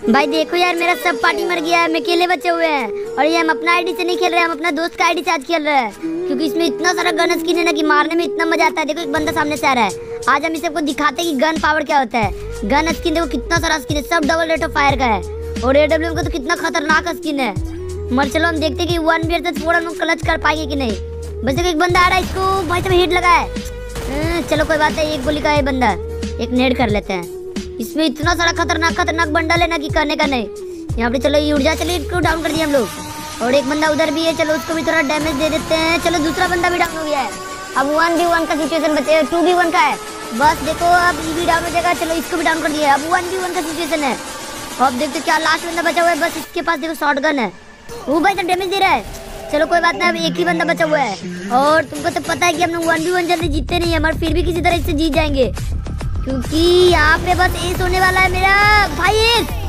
भाई देखो यार, मेरा सब पार्टी मर गया है, मैं अकेले बचे हुए हैं। और ये हम अपना आईडी से नहीं खेल रहे हैं, हम अपना दोस्त का आईडी से आज खेल रहे हैं, क्योंकि इसमें इतना सारा गन स्किन है ना कि मारने में इतना मजा आता है। देखो एक बंदा सामने से आ रहा है, आज हम सबको दिखाते हैं कि गन पावर क्या होता है। गन स्किन देखो कितना सारा स्किन है, सब डबल रेट ऑफ फायर का है। और AWM का तो कितना खतरनाक स्किन है। मर चलो हम देखते हैं कि 1v4 हम क्लच कर पाएंगे कि नहीं। बस देखो एक बंदा आ रहा है, इसको भाई साहब हिट लगा है। चलो कोई बात नहीं, एक गोली का है बंदा, एक नेड कर लेते हैं। इसमें इतना सारा खतरनाक बंडल है ना कि करने का नहीं। यहाँ पे चलो ये ऊर्जा, चलिए इसको डाउन कर दिया हम लोग। और एक बंदा उधर भी है, चलो उसको भी थोड़ा डैमेज दे देते हैं। चलो दूसरा बंदा भी डाउन हो गया है। अब 1v1 का सिचुएशन बचे, 2v1 का है। बस देखो अब ये भी डाउन हो जाएगा। चलो इसको भी डाउन कर दिया। अब 1v1 का सिचुएशन है। अब देखते क्या लास्ट बंदा बचा हुआ है, बस इसके पास देखो शॉटगन है। वो भाई सब डैमेज दे रहा है। चलो कोई बात नहीं, अब एक ही बंदा बचा हुआ है। और तुमको तो पता है कि हम लोग 1v1 जल्दी जीतते नहीं है, मगर फिर भी किसी तरह इससे जीत जाएंगे, क्योंकि यहाँ पे बस एस होने वाला है मेरा भाई। एस